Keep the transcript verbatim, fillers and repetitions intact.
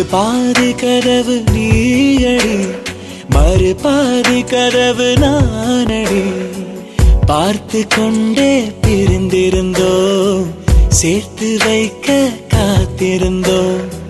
பாதி கதவு நீயடி, மறு பாதி கதவு நானடி. பார்த்து கொண்டே பிரிந்திருந்தோம், சேர்த்து வைக்க காத்திருந்தோம்.